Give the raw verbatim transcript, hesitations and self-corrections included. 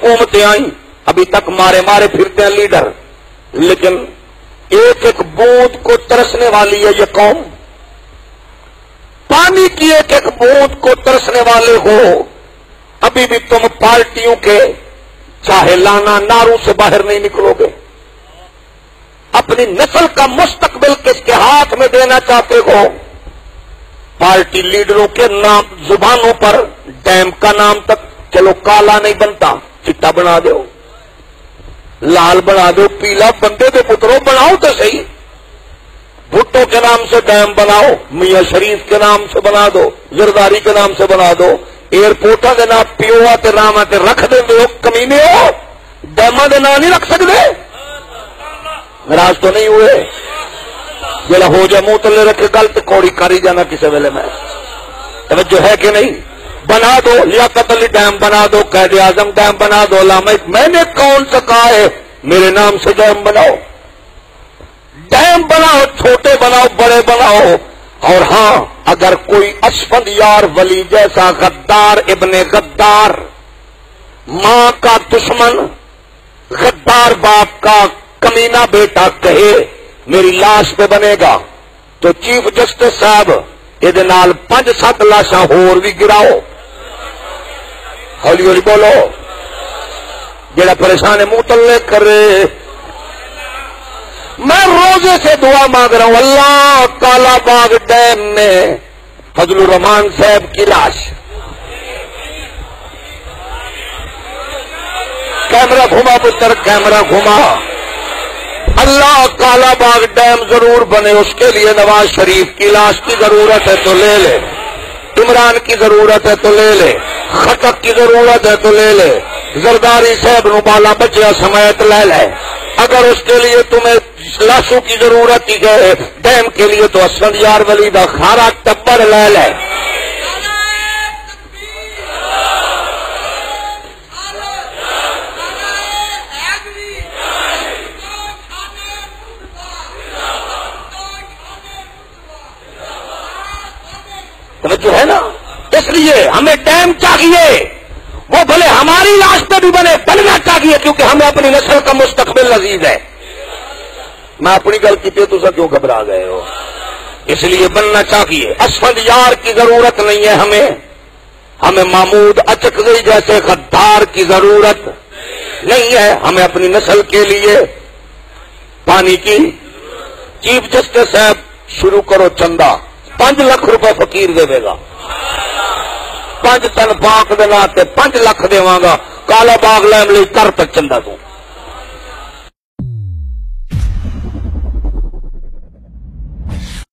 حکومتیں آئیں، ابھی تک مارے مارے پھرتے ہیں لیڈر، لیکن ایک ایک بوند کو ترسنے والی ہے یہ قوم، پانی کی ایک ایک بوند کو ترسنے والے ہو۔ ابھی بھی تم پارٹیوں کے چاہے لانا ناروں سے باہر نہیں نکلو گے، اپنی نسل کا مستقبل کس کے ہاتھ میں دینا چاہتے ہو؟ پارٹی لیڈروں کے نام زبانوں پر ڈیم کا نام تک چلو کالا نہیں بنتا، چٹا بنا دو، لال بنا دو، پیلا، بندے دے پتروں بناؤ تو صحیح۔ بھٹو کے نام سے ڈیم بناؤ، میاں شریف کے نام سے بنا دو، زرداری کے نام سے بنا دو، ایئرپورٹا کے نام پیوا تے راما تے رکھ دیں ہو، کمینے ہو، ڈیما کے نام نہیں رکھ سکتے؟ ناراض تو نہیں ہوئے؟ جڑا ہو جائے منہ تلے رکھے گل تو کوڑی کاری جانا کسی ویلے میں، توجہ ہے کہ نہیں؟ بنا دو، لیاقت علی ڈیم بنا دو، قائد اعظم ڈیم بنا دو، علامہ، میں نے کون سا کہا ہے میرے نام سے ڈیم بناؤ؟ ڈیم بناؤ، چھوٹے بناؤ، بڑے بناؤ۔ اور ہاں، اگر کوئی اسفند یار ولی جیسا غدار ابن غدار، ماں کا دشمن، غدار باپ کا کمینہ بیٹا کہے میری لاش پہ بنے گا، تو چیف جسٹس صاحب یہ نال پانچ سات لاشاں ہور بھی گراؤ۔ ہولی ہولی بولو، جڑا پریشان ہے منہ تلے کرے۔ میں روزے سے دعا مانگ رہا ہوں، اللہ کالا باغ ڈیم میں فضل الرحمان صاحب کی لاش، کیمرہ گھما پتر، کیمرہ گھما، اللہ کالا باغ ڈیم ضرور بنے، اس کے لیے نواز شریف کی لاش کی ضرورت ہے تو لے لے، عمران کی ضرورت ہے تو لے لے، خٹک کی ضرورت ہے تو لے لے، زرداری صاحب نو بالا بچیا سمیت لے لے، اگر اس کے لیے تمہیں لاشوں کی ضرورت ہی ہے ڈیم کے لیے تو اسفند یار ولی دا کھارا ٹبر لے لے۔ جو ہے نا، اس لیے ہمیں ڈیم چاہیے، وہ بھلے ہماری لاش پہ بھی بنے، بننا چاہیے، کیونکہ ہمیں اپنی نسل کا مستقبل عزیز ہے۔ میں اپنی گل کی تھی، تو کیوں گھبرا گئے ہو؟ اس لیے بننا چاہیے۔ اسفند یار کی ضرورت نہیں ہے ہمیں، ہمیں محمود اچکزئی جیسے غدار کی ضرورت نہیں ہے، ہمیں اپنی نسل کے لیے پانی کی۔ چیف جسٹس صاحب شروع کرو چندہ، پانچ لاکھ روپے فقیر دے گا، پانچ تن پاک دے ناتے پانچ لاکھ دے گا، کالا باغ لیم لی کر تک چندہ دوں۔